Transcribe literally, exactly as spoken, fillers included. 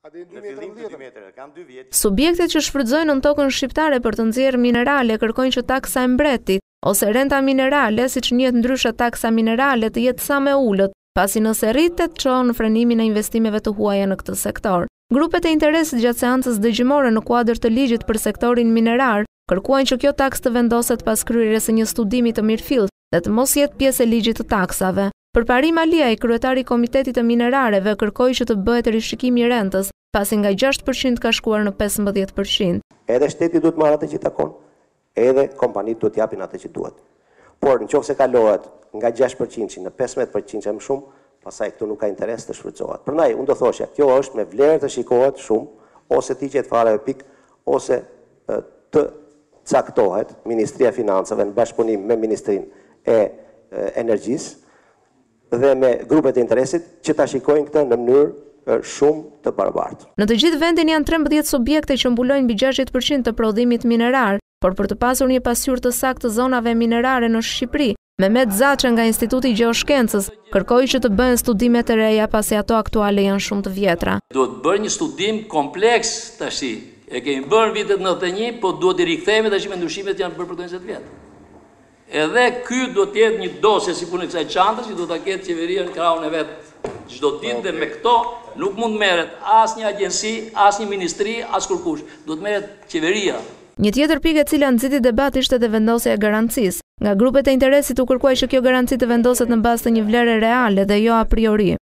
Subjektet që shfrytëzojnë nënëtokën shqiptare për të nxjerrë minerale kërkojnë që taksa e mbretit ose renta minerale, siç njihet ndryshe taksa minerale, të jetë sa më ulët, pasi nëse rritet çon frenimin e investimeve të huaja në këtë sektor. Grupet e interesit gjatë seancës dëgjimore në kuadër të ligjit për sektorin minerar kërkuajnë që kjo taksë të vendoset pas kryerjes së një studimi të mirëfillt dhe të mos jetë pjesë e ligjit të taksave. Përparim Aliaj, kryetari i Komitetit të Minerareve, kërkoi që të bëhet rishikimi i rentës, pasi nga gjashtë përqind ka shkuar në pesëmbëdhjetë përqind. Edhe shteti duhet marrë atë që takon, edhe kompanitë duhet japin atë që duhet. Por nëse kalohet nga gjashtë përqind në pesëmbëdhjetë përqind e më shumë, pastaj këtu nuk ka interes të shfrytëzohet. Prandaj unë do thosha, kjo është me vlerë të shikohet shumë, ose ti qet fare pik, ose të caktohet Ministria e Financave në bashkëpunim me Ministrinë e Energjisë dhe me grupet e interesit që ta shikojnë këtë në mënyrë shumë të barabartë. Në të gjithë vendin janë trembëdhjetë subjekte që mbulojnë mbi gjashtëdhjetë përqind të prodhimit minerar, por për të pasur një pasqyrë të saktë të zonave minerare në Shqipëri, Zaçe nga Instituti i Gjeoshkencës kërkoi që të bëhen studime të reja pasi ato aktuale janë shumë të vjetra. Duhet bërë një studim kompleks tash. E kemi bërë vitet nëntëdhjetë e një, po duhet i rikthehemi tash me ndryshimet që janë bërë për njëzet vjet. Edhe ky do të jetë një dosje si punë e kësaj çantës që do ta ketë qeveria në krahun e vet çdo ditë dhe me këto nuk mund merret asnjë agjenci, asnjë ministri, as kurkush. Duhet merret qeveria. Një tjetër pikë e cila nxiti debat ishte dhe vendosja e garancisë. Nga grupet e interesit u kërkuaj që kjo garanci të vendoset në bazë të një vlere reale dhe jo a priori.